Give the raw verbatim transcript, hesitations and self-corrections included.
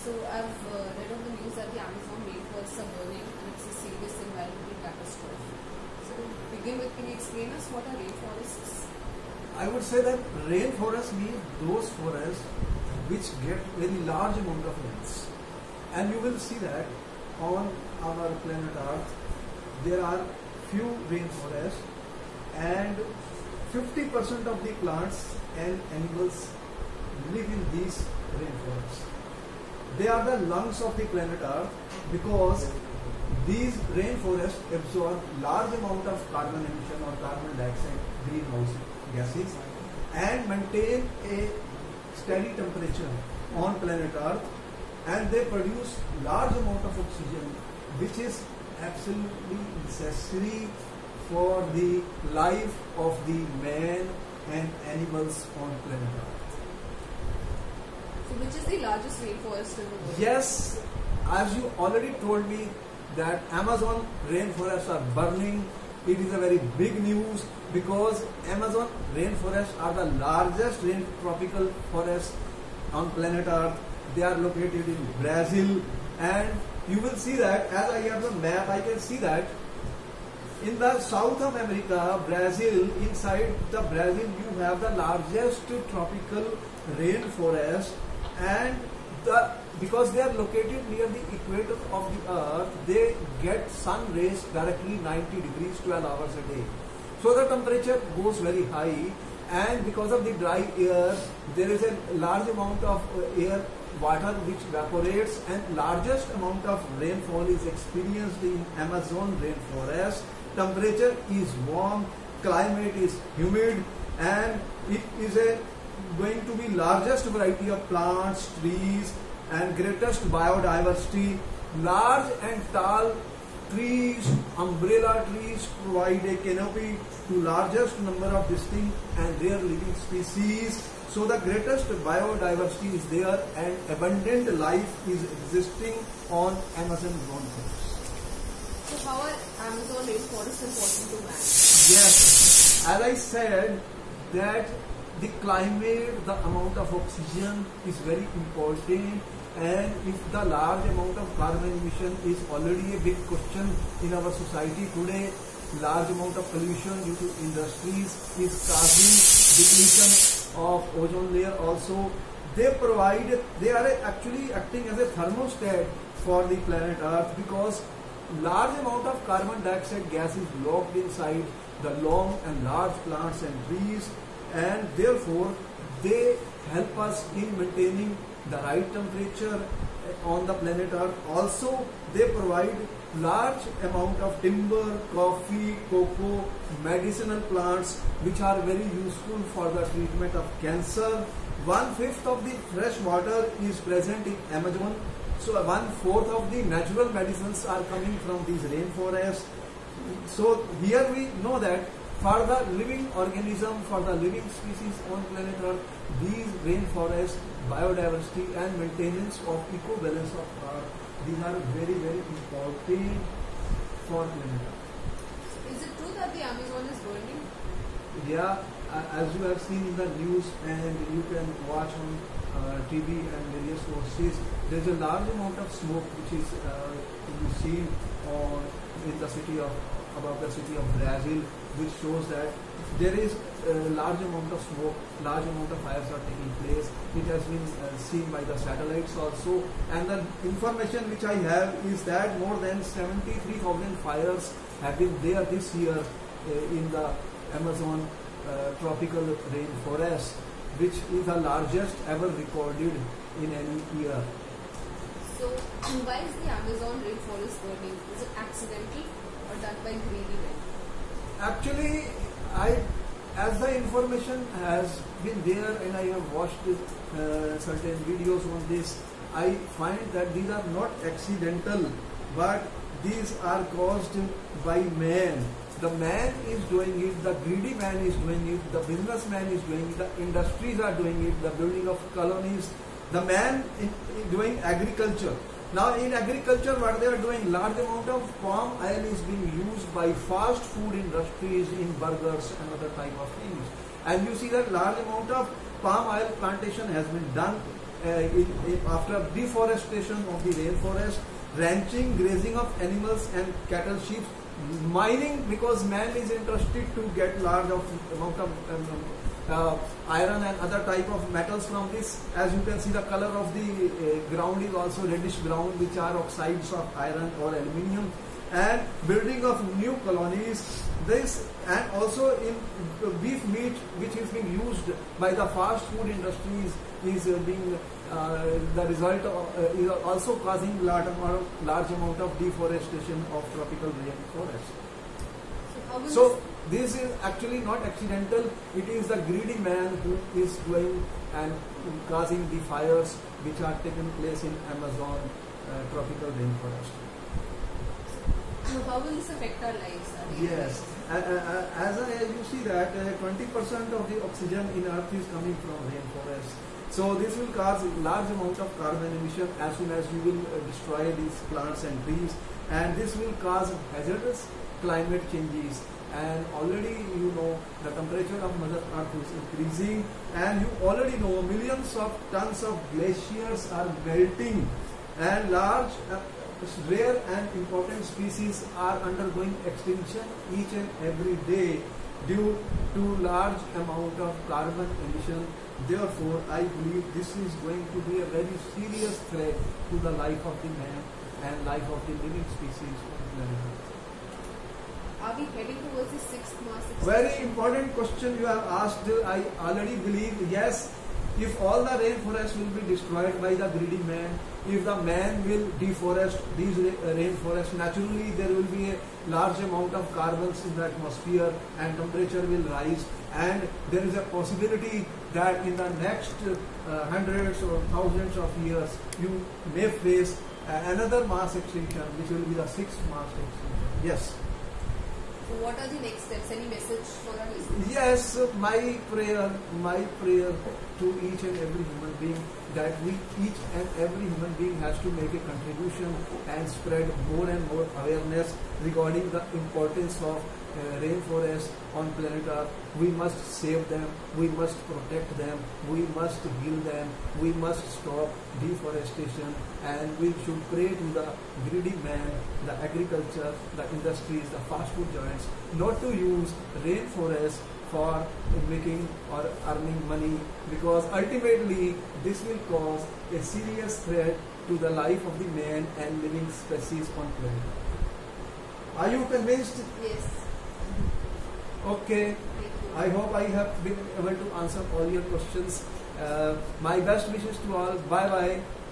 So I've uh, read on the news that the Amazon rainforests are burning and it's a serious environmental catastrophe. So to begin with, can you explain us what are rainforests? I would say that rainforests mean those forests which get very large amount of rains. And you will see that on our planet Earth, there are few rainforests and fifty percent of the plants and animals live in these rainforests. They are the lungs of the planet Earth because these rainforests absorb large amount of carbon emission or carbon dioxide, greenhouse gases, and maintain a steady temperature on planet Earth, and they produce large amount of oxygen, which is absolutely necessary for the life of the man and animals on planet Earth. So which is the largest rainforest in the world? Yes, as you already told me that Amazon rainforests are burning. It is a very big news because Amazon rainforests are the largest rain tropical forests on planet Earth. They are located in Brazil, and you will see that as I have the map, I can see that in the South of America, Brazil, inside the Brazil, you have the largest tropical rainforest, and the because they are located near the equator of the earth, they get sun rays directly ninety degrees, twelve hours a day. So the temperature goes very high, and because of the dry air, there is a large amount of air, water which evaporates, and largest amount of rainfall is experienced in Amazon rainforest. Temperature is warm, climate is humid, and it is a going to be largest variety of plants, trees, and greatest biodiversity. Large and tall trees, umbrella trees provide a canopy to largest number of distinct and rare living species. So the greatest biodiversity is there, and abundant life is existing on Amazon rainforest. So how are Amazon rainforests important to man? Yes, as I said that the climate, the amount of oxygen is very important, and if the large amount of carbon emission is already a big question in our society today, large amount of pollution due to industries is causing depletion of ozone layer also. They provide, they are actually acting as a thermostat for the planet Earth because large amount of carbon dioxide gas is locked inside the long and large plants and trees, and therefore they help us in maintaining the right temperature on the planet Earth. Also, they provide large amount of timber, coffee, cocoa, medicinal plants which are very useful for the treatment of cancer. One fifth of the fresh water is present in Amazon. So one fourth of the natural medicines are coming from these rainforests. So here we know that for the living organism, for the living species on planet Earth, these rainforests, biodiversity and maintenance of eco-balance of Earth, these are very very important for planet Earth. So is it true that the Amazon is burning? Yeah, as you have seen in the news and you can watch on uh, T V and various sources, there is a large amount of smoke which is uh, seen on in the city of above the city of Brazil, which shows that there is a large amount of smoke, large amount of fires are taking place. It has been uh, seen by the satellites also, and the information which I have is that more than seventy-three thousand fires have been there this year uh, in the Amazon uh, tropical rainforest, which is the largest ever recorded in any year. So why is the Amazon rainforest burning? Is it accidental or done by greedy men? Actually, I, as the information has been there and I have watched uh, certain videos on this, I find that these are not accidental, but these are caused by man. The man is doing it, the greedy man is doing it, the businessman is doing it, the industries are doing it, the building of colonies, the man in, in doing agriculture. Now in agriculture, what they are doing, large amount of palm oil is being used by fast food industries in burgers and other type of things. And you see that large amount of palm oil plantation has been done uh, in, in, after deforestation of the rainforest, ranching, grazing of animals and cattle, sheep, mining, because man is interested to get large of amount of um, uh, iron and other type of metals from this. As you can see, the color of the uh, ground is also reddish brown, which are oxides of iron or aluminium, and building of new colonies. This, and also in beef meat, which is being used by the fast food industries, is uh, being uh, the result of, uh, is also causing large amount, large amount of deforestation of tropical rainforest. So, so this is actually not accidental. It is the greedy man who is doing and causing the fires which are taking place in Amazon uh, tropical rainforest. So how will this affect our lives? Yes, uh, uh, as I, you see that twenty percent of the oxygen in Earth is coming from rainforest. So this will cause large amount of carbon emission as soon as you will uh, destroy these plants and trees, and this will cause hazardous climate changes. And already you know the temperature of Mother Earth is increasing, and you already know millions of tons of glaciers are melting, and large uh, rare and important species are undergoing extinction each and every day due to large amount of carbon emission. Therefore, I believe this is going to be a very serious threat to the life of the man and life of the living species on the planet. Are we heading towards the sixth mass extinction? Very important question you have asked. I already believe yes. If all the rainforests will be destroyed by the greedy man, if the man will deforest these rainforests, naturally there will be a large amount of carbons in the atmosphere and temperature will rise, and there is a possibility that in the next uh, hundreds or thousands of years you may face uh, another mass extinction, which will be the sixth mass extinction. Yes. So what are the next steps? Any message for our listeners? Yes, my prayer, my prayer to each and every human being, that we, each and every human being has to make a contribution and spread more and more awareness regarding the importance of uh, rainforests on planet Earth. We must save them, we must protect them, we must heal them, we must stop deforestation, and we should pray to the greedy man, the agriculture, the industries, the fast food giants, not to use rainforests for making or earning money, because ultimately this will cause a serious threat to the life of the man and living species on planet. Are you convinced? Yes. Okay. I hope I have been able to answer all your questions. Uh, my best wishes to all. Bye bye.